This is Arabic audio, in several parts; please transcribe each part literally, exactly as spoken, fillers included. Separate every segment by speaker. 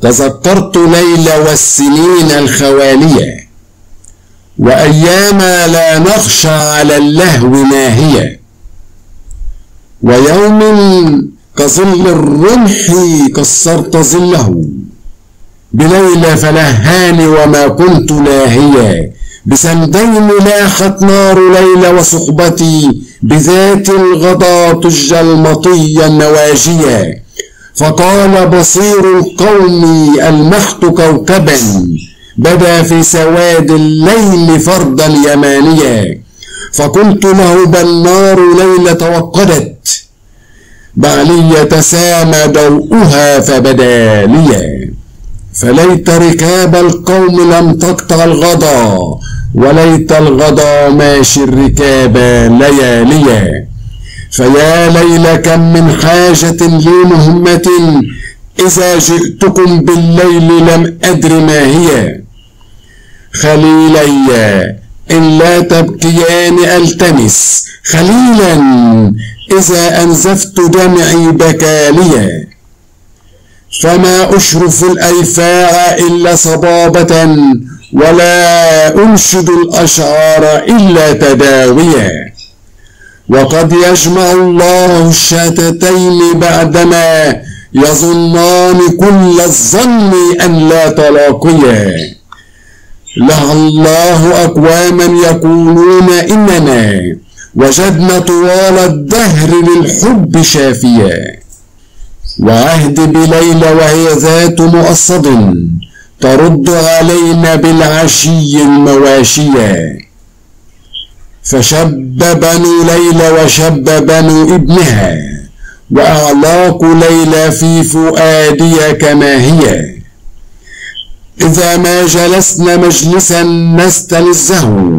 Speaker 1: تذكرت ليلى والسنين الخوالية، وأيام لا نخشى على اللهو ما هي، ويوم كظل الرمح كسرت ظله، بليلى فلهاني وما كنت لاهيا، بسندين لاحت نار ليلى وصحبتي، بذات الغضا تج المطية النواجية، فقال بصير القوم ألمحت كوكبا، بدا في سواد الليل فردا يمانيا، فقلت له بل نار ليلى توقدت، بعلي تسامى ضوءها فبدا لي، فليت ركاب القوم لم تقطع الغضا، وليت الغضا ماشي الركاب لياليا، فيا ليلى كم من حاجة لي مهمة، إذا جئتكم بالليل لم أدر ما هي، خليلي إن لا تبكيان ألتمس، خليلا إذا أنزفت دمعي بكاليا، فما أشرف الأيفاع إلا صبابة، ولا أنشد الأشعار إلا تداويا، وقد يجمع الله الشتتين بعدما يظنان كل الظن أن لا تلاقيا، لعل الله أقواما يقولون إننا وجدنا طوال الدهر للحب شافيا، وعهد بليلى وهي ذات مؤصد، ترد علينا بالعشي المواشيا، فشب بنو ليلى وشب بنو ابنها، وأعلاق ليلى في فؤادي كما هي، إذا ما جلسنا مجلسا نستلذه،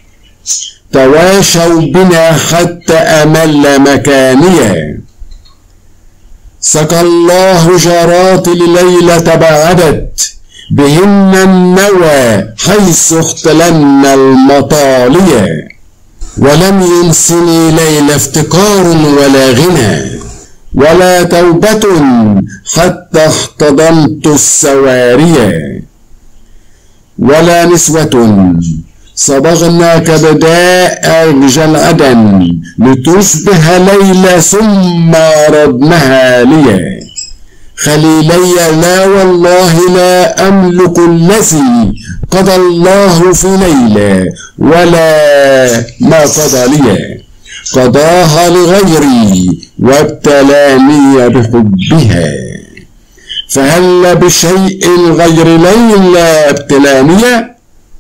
Speaker 1: تواشوا بنا حتى أمل مكانيا، سقى الله جرات لليلى تباعدت، بهن النوى حيث اختلن المطاليا، ولم ينسني ليلى افتقار ولا غنى، ولا توبة حتى احتضنت السواريا، ولا نسوة صبغنا كبداء جلعدا، لتشبه ليلى ثم ردناها لي، خليلي لا والله لا أملك الذي قضى الله في ليلى، ولا ما قضى لي، قضاها لغيري وابتلاني بحبها، فهل بشيء غير ليلى ابتلاني،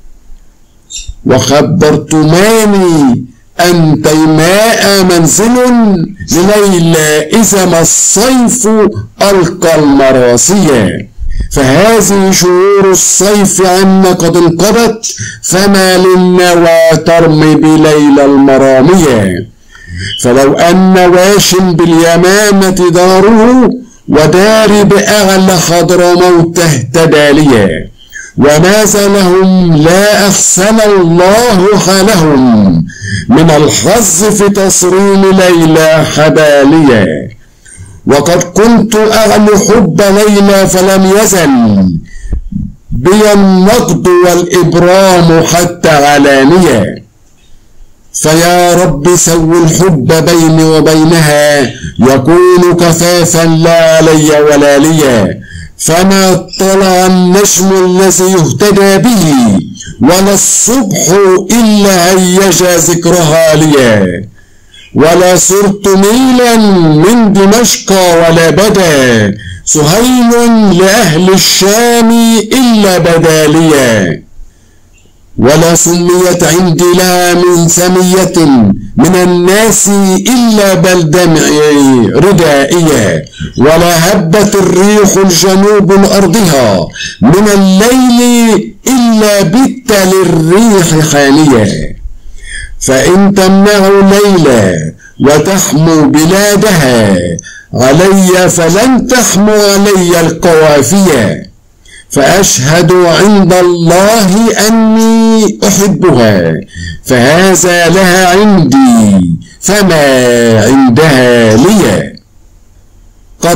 Speaker 1: وخبرتماني أن تيماء منزل لليلى إذا ما الصيف ألقى المراسيا، فهذه شهور الصيف عنا قد انقضت، فما للنوى ترمي بليلى المرامية، فلو أن واش باليمامة داره، ودار بأعلى حضرموت اهتدى ليا، وماذا لهم لا أحسن الله حالهم، من الحظ في تصريم ليلى حباليا، وقد كنت أعلو حب ليلى فلم يزل بي النقد والإبرام حتى علانيا، فيا رب سو الحب بيني وبينها، يكون كفافا لا علي ولا ليا، فما طلع النجم الذي يهتدى به، ولا الصبح إلا هيج ذكرها ليا، ولا صرت ميلا من دمشق ولا بدا سهيل لأهل الشام إلا بدا ليا، ولا سميت عندي لا من سمية من الناس إلا بل دمعي ردائيا، ولا هبت الريح الجنوب أرضها من الليل إلا بت للريح خانيا، فإن تمنعوا ليلى وتحموا بلادها علي فلن تحموا علي القوافية، فأشهد عند الله أني أحبها، فهذا لها عندي فما عندها لي، قد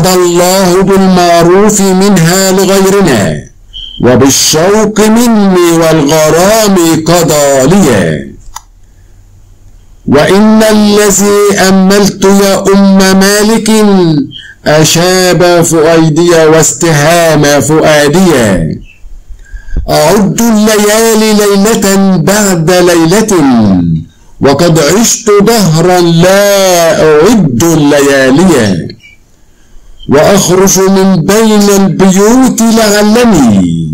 Speaker 1: قضى الله بالمعروف منها لغيرنا، وبالشوق مني والغرام قضى لي. وإن الذي أملت يا أم مالك أشاب فؤيدي واستهام فؤادي. أعد الليالي ليلة بعد ليلة، وقد عشت دهرا لا أعد الليالي. وأخرج من بين البيوت لعلني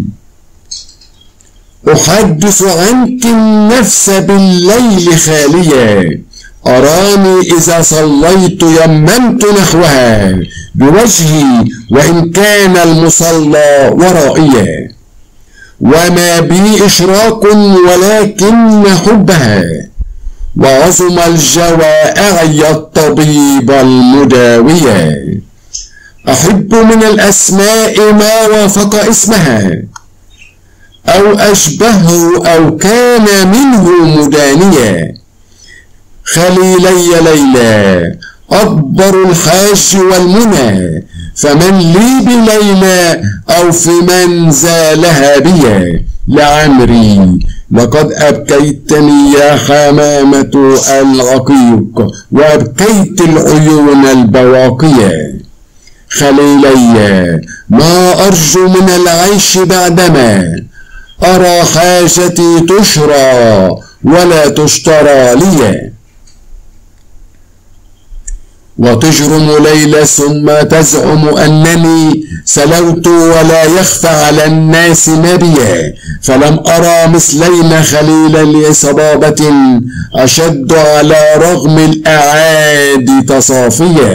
Speaker 1: أحدث عنك النفس بالليل خاليا. أراني إذا صليت يممت نحوها بوجهي وإن كان المصلى ورائيا. وما بي إشراق ولكن حبها، وعظم الجوى أعيا الطبيب المداويا. أحب من الأسماء ما وافق اسمها، أو أشبهه أو كان منه مدانيا. خليلي ليلى أكبر الحاج والمنى، فمن لي بليلى أو في من زالها بيا. لعمري لقد أبكيتني يا حمامة العقيق، وأبكيت العيون البواقية. خليلي ما أرجو من العيش بعدما أرى حاجتي تشرى ولا تشترى لي. وتجرم ليلى ثم تزعم أنني سلوت ولا يخفى على الناس نبيا. فلم أرى مثلين خليلا لصبابة أشد على رغم الأعادي تصافيا.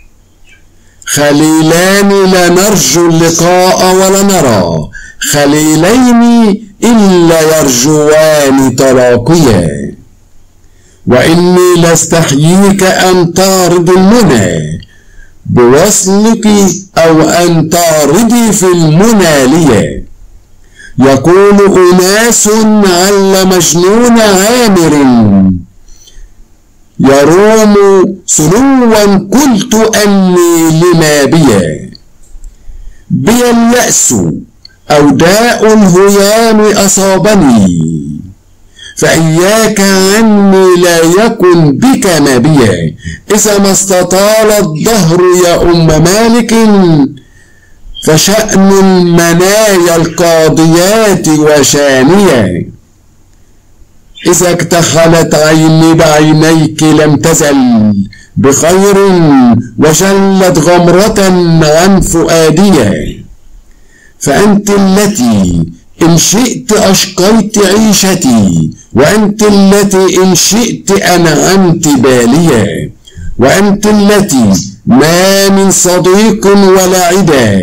Speaker 1: خليلان لا نرجو اللقاء ولا نرى، خليلين إلا يرجوان تلاقيا. وإني لاستحييك أن تعرض المنى بوصلك أو أن تعرضي في المنى لي. يقول أناس عل مجنون عامر يروم سلوا، قلت أني لما بيا. بي اليأس أو داء الهيام أصابني، فإياك عني لا يكن بك ما بيا. إذا ما استطال الدهر يا أم مالك فشأن المنايا القاضيات وشانيا. إذا اكتحلت عيني بعينيك لم تزل بخير، وجلت غمرة عن فؤادي. فأنت التي إن شئت أشقيت عيشتي، وأنت التي إن شئت أنعمت باليا. وأنت التي ما من صديق ولا عدا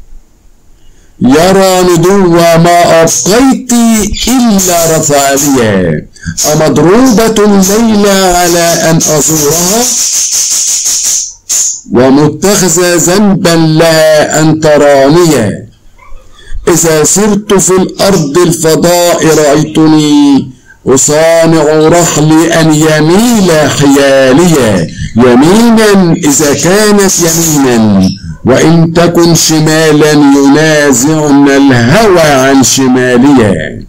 Speaker 1: يرى ندو ما أبقيت إلا رفع لي. أمضروبة الليلة على أن أزورها، ومتخذة ذنبا لها أن تراني. إذا سرت في الأرض الفضاء رأيتني أصانع رحلي أن يميل حيالي. يمينا إذا كانت يمينا، وإن تكن شمالا ينازعنا الهوى عن شمالي.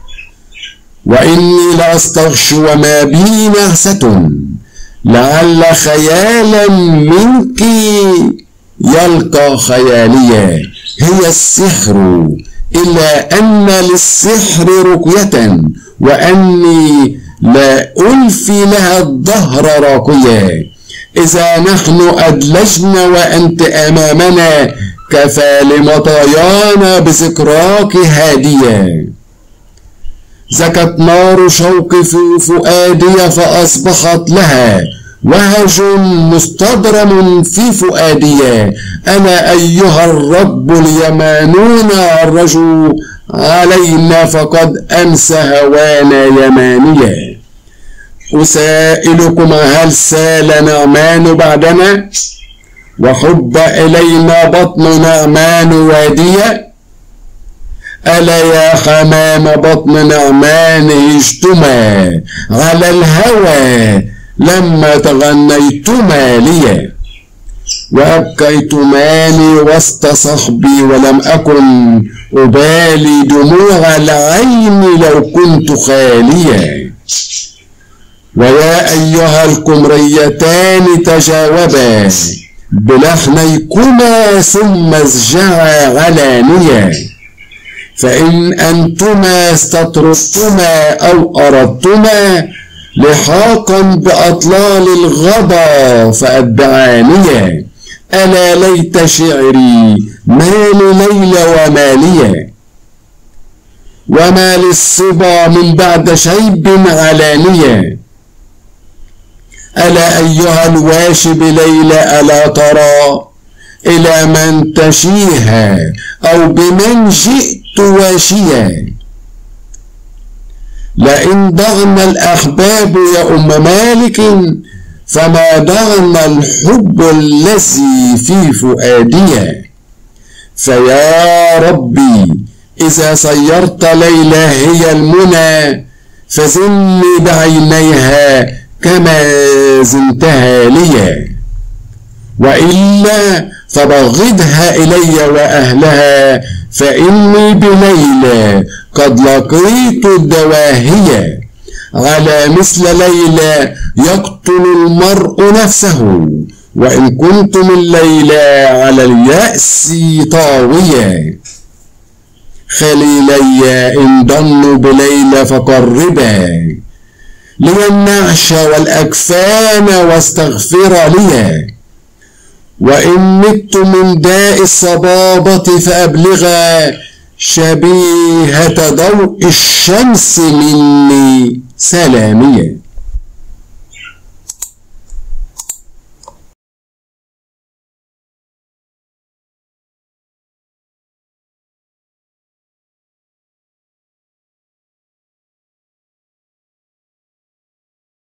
Speaker 1: وإني لأستغش وما بي نغسة، لعل خيالا منك يلقى خيالي. هي السحر إلا أن للسحر رقية، وأني لا ألفي لها الدهر راقيا. إذا نحن أدلجنا وأنت أمامنا، كفى لمطايانا بذكراك هاديا. زكت نار شوقي في فؤادي فأصبحت لها وهج مستضرم في فؤادي. أنا أيها الرب اليمانون عرجوا علينا، فقد أمسى هوانا يمانيا. أسائلكم هل سال نعمان بعدنا، وحب إلينا بطن نعمان واديا؟ ألا يا حمام بطن نعمان اجتما على الهوى لما تغنيتما لي. وأبكيت مالي وسط صحبي ولم أكن أبالي دموع العين لو كنت خاليا. ويا أيها القمريتان تجاوبا بلحنيكما ثم اسجعا علانيا، فإن أنتما استطردتما أو أردتما لحاقا بأطلال الغضا فأتبعانيا. ألا ليت شعري مال ليلى وماليا، وما للصبا من بعد شيب علانيا. ألا أيها الواشب ليلى ألا ترى إلى من تشيها أو بمن جئت واشيا. لئن ضغن الأحباب يا أم مالك فما ضغن الحب الذي في فؤادي. فيا ربي إذا صيرت ليلى هي المنى فزني بعينيها كما زنتها لي، وإلا فبغضها إلي وأهلها فإني بليلى قد لقيت الدواهية. على مثل ليلى يقتل المرء نفسه، وإن كنت من ليلى على اليأس طاوية. خليلي إن ضنوا بليلى فقربا لي النعش والأكفان واستغفر لي، وإن مت من داء الصبابة فأبلغا شبيهة ضوء الشمس مني سلامية.